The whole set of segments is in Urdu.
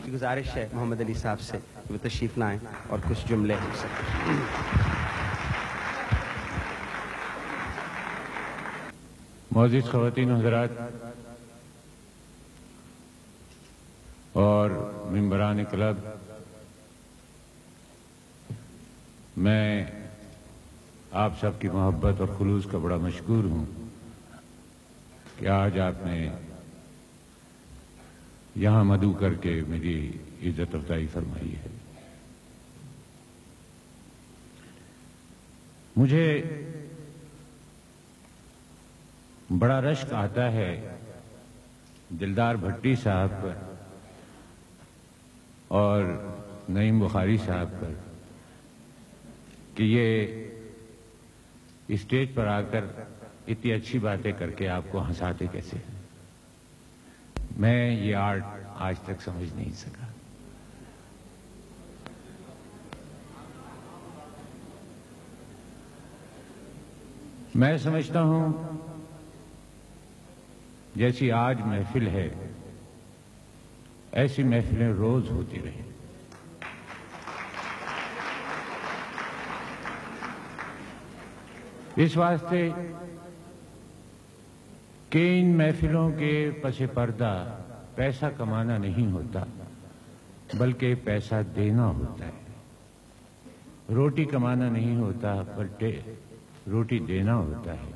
گزارش ہے محمد علی صاحب سے کہ وہ تشریف لائیں اور کچھ جملے ہم سے. معزز خواتین و حضرات اور ممبران کلب، میں آپ سب کی محبت اور خلوص کا بڑا مشکور ہوں کہ آج آپ نے یہاں مدعو کر کے میری عزت افزائی فرمائی ہے. مجھے بڑا رشک آتا ہے دلدار بھٹی صاحب پر اور نعیم بخاری صاحب پر کہ یہ اسٹیج پر آ کر اتنی اچھی باتیں کر کے آپ کو ہنساتے کیسے. میں یہ آرٹ آج تک سمجھ نہیں سکا. میں سمجھتا ہوں جیسی آج محفل ہے ایسی محفلیں روز ہوتی رہیں. اس واسطے کہ ان محفلوں کے پس پردہ پیسہ کمانا نہیں ہوتا بلکہ پیسہ دینا ہوتا ہے. روٹی کمانا نہیں ہوتا بلکہ روٹی دینا ہوتا ہے.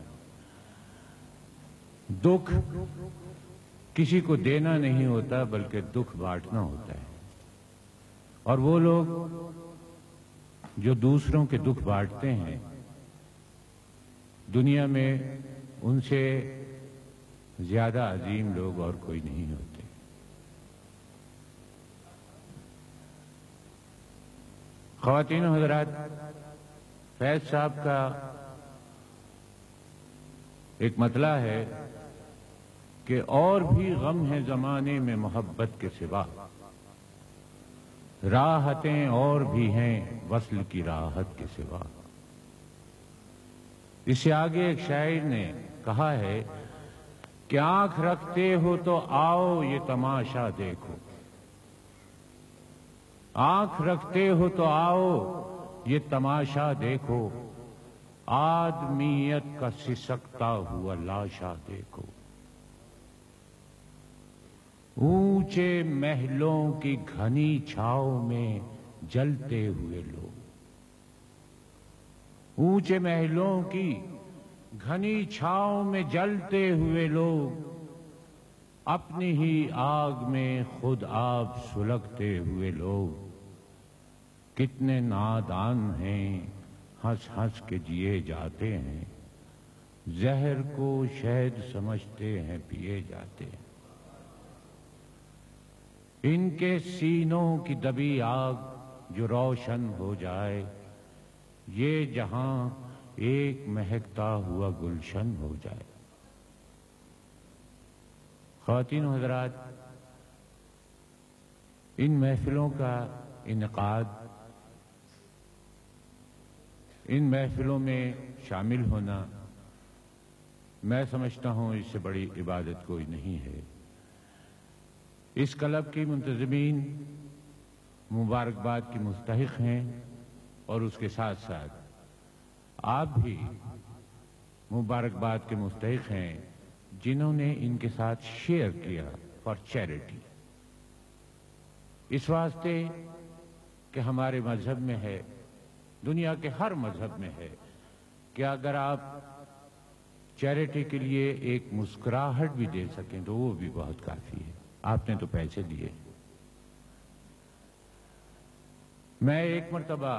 دکھ کسی کو دینا نہیں ہوتا بلکہ دکھ بانٹنا ہوتا ہے. اور وہ لوگ جو دوسروں کے دکھ بانٹتے ہیں دنیا میں ان سے زیادہ عظیم لوگ اور کوئی نہیں ہوتے. خواتین و حضرات، فیض صاحب کا ایک مطلع ہے کہ اور بھی غم ہے زمانے میں محبت کے سوا، راحتیں اور بھی ہیں وصل کی راحت کے سوا. اس سے آگے ایک شاعر نے کہا ہے کہ آنکھ رکھتے ہو تو آؤ یہ تماشا دیکھو، آنکھ رکھتے ہو تو آؤ یہ تماشا دیکھو، آدمیت کا سسکتا ہوا لاشا دیکھو. اونچے محلوں کی گھنی چھاؤں میں جلتے ہوئے لوگ، اونچے محلوں کی گھنی چھاؤں میں جلتے ہوئے لوگ، اپنی ہی آگ میں خود آپ سلگتے ہوئے لوگ، کتنے نادان ہیں ہنس ہنس کے جیے جاتے ہیں، زہر کو شہد سمجھتے ہیں پیے جاتے ہیں. ان کے سینوں کی دبی آگ جو روشن ہو جائے، یہ جہاں ایک مہکتا ہوا گلشن ہو جائے. خواتین و حضرات، ان محفلوں کا انعقاد، ان محفلوں میں شامل ہونا، میں سمجھتا ہوں اس سے بڑی عبادت کوئی نہیں ہے. اس کلب کی منتظمین مبارکباد کی مستحق ہیں اور اس کے ساتھ ساتھ آپ بھی مبارکباد کے مستحق ہیں جنہوں نے ان کے ساتھ شیئر کیا فار چیریٹی. اس واسطے کہ ہمارے مذہب میں ہے، دنیا کے ہر مذہب میں ہے کہ اگر آپ چیریٹی کے لیے ایک مسکراہٹ بھی دے سکیں تو وہ بھی بہت کافی ہے. آپ نے تو پیسے دیے. میں ایک مرتبہ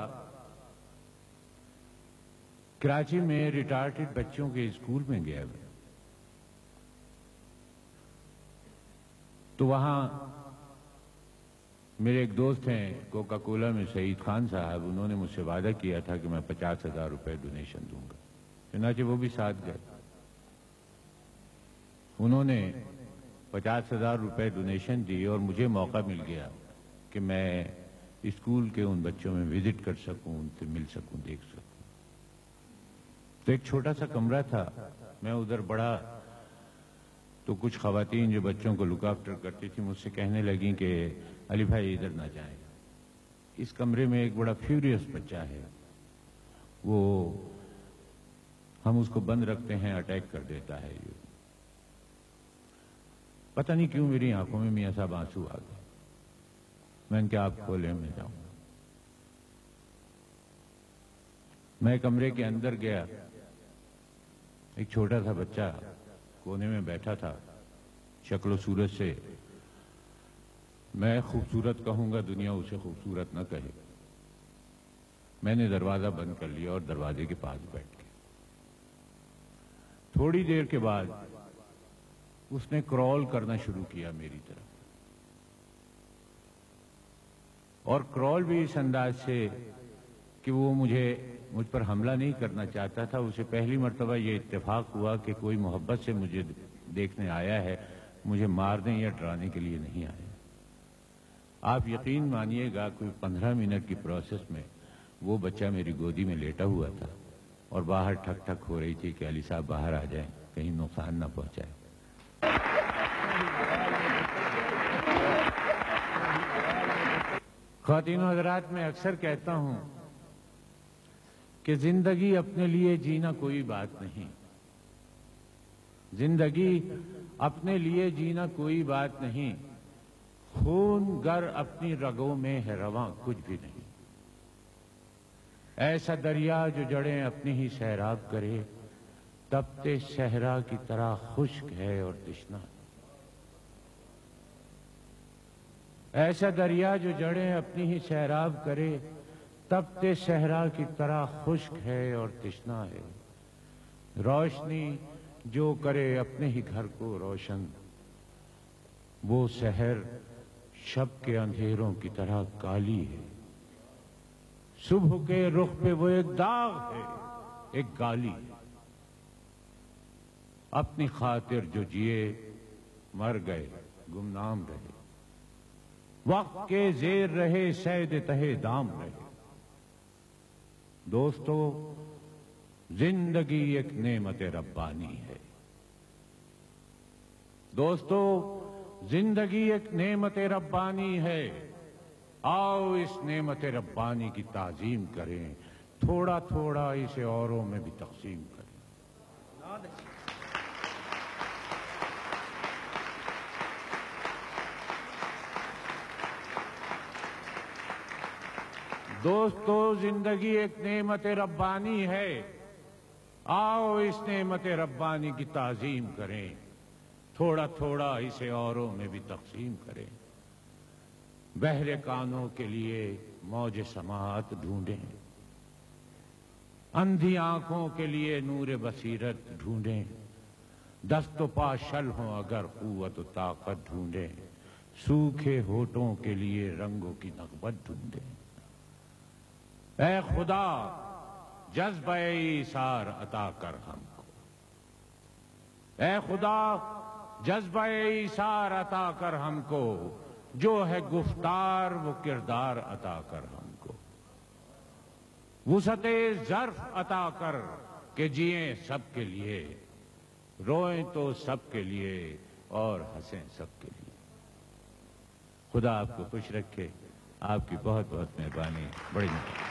کراچی میں ریٹارڈڈ بچوں کے اسکول میں گیا تو وہاں میرے ایک دوست ہیں کوکا کولا میں سعید خان صاحب، انہوں نے مجھ سے وعدہ کیا تھا کہ میں 50,000 روپے ڈونیشن دوں گا. چنانچہ وہ بھی ساتھ گئے. انہوں نے 50,000 روپے ڈونیشن دی اور مجھے موقع مل گیا کہ میں اسکول کے ان بچوں میں وزٹ کر سکوں، ان سے مل سکوں، دیکھ سکوں. تو ایک چھوٹا سا کمرہ تھا، میں ادھر بڑا تو کچھ خواتین جو بچوں کو لک آفٹر کرتی تھی مجھ سے کہنے لگیں کہ علی بھائی ادھر نہ جائیں، اس کمرے میں ایک بڑا فیوریس بچہ ہے، وہ ہم اس کو بند رکھتے ہیں، اٹیک کر دیتا ہے۔ یہ پتہ نہیں کیوں میری آنکھوں میں میاں صاحب آنسو آ گئے۔ میں نے کہا آپ کھولے، میں جاؤں۔ میں کمرے کے اندر گیا، ایک چھوٹا سا بچہ کونے میں بیٹھا تھا، شکل و صورت سے میں خوبصورت کہوں گا، دنیا اسے خوبصورت نہ کہے۔ میں نے دروازہ بند کر لیا اور دروازے کے پاس بیٹھ گیا۔ تھوڑی دیر کے بعد اس نے کرال کرنا شروع کیا میری طرف، اور کرال بھی اس انداز سے کہ وہ مجھ پر حملہ نہیں کرنا چاہتا تھا۔ اسے پہلی مرتبہ یہ اتفاق ہوا کہ کوئی محبت سے مجھے دیکھنے آیا ہے، مجھے مارنے یا ڈرانے کے لیے نہیں آیا۔ آپ یقین مانیے گا کوئی 15 منٹ کی پروسیس میں وہ بچہ میری گودی میں لیٹا ہوا تھا اور باہر ٹھک ٹھک ہو رہی تھی کہ علی صاحب باہر آ جائیں، کہیں نقصان نہ پہنچائے۔ خواتین و حضرات، میں اکثر کہتا ہوں کہ زندگی اپنے لیے جینا کوئی بات نہیں، زندگی اپنے لیے جینا کوئی بات نہیں، خون گر اپنی رگوں میں ہے رواں کچھ بھی نہیں۔ ایسا دریا جو جڑیں اپنی ہی سیراب کرے، تپتے صحرا کی طرح خشک ہے اور تشنا۔ ایسا دریا جو جڑیں اپنی ہی سیراب کرے، تپتے صحرا کی طرح خشک ہے اور تشنا ہے۔ روشنی جو کرے اپنے ہی گھر کو روشن، وہ سحر شب کے اندھیروں کی طرح کالی ہے۔ صبح کے رخ پہ وہ ایک داغ ہے، ایک گالی ہے۔ اپنی خاطر جو جیے مر گئے گمنام رہے، وقت کے زیر رہے سید تہے دام رہے۔ دوستو، زندگی ایک نعمت ربانی ہے۔ دوستو، زندگی ایک نعمت ربانی ہے۔ آؤ اس نعمت ربانی کی تعظیم کریں، تھوڑا تھوڑا اسے اوروں میں بھی تقسیم کریں۔ دوستو، زندگی ایک نعمت ربانی ہے، آؤ اس نعمت ربانی کی تعظیم کریں، تھوڑا تھوڑا اسے اوروں میں بھی تقسیم کریں۔ بہرے کانوں کے لیے موج سماعت ڈھونڈیں، اندھی آنکھوں کے لیے نور بصیرت ڈھونڈیں، دست و پا شل ہوں اگر قوت و طاقت ڈھونڈیں، سوکھے ہونٹوں کے لیے رنگوں کی نغمت ڈھونڈیں۔ اے خدا، جذبہ ایثار عطا کر ہم کو، اے خدا، جذبہ ایثار عطا کر ہم کو، جو ہے گفتار وہ کردار عطا کر ہم کو، وسعت ظرف عطا کر کہ جئیں سب کے لیے، روئیں تو سب کے لیے اور ہنسیں سب کے لیے۔ خدا آپ کو خوش رکھے، آپ کی بہت بہت مہربانی، بڑی مہربانی۔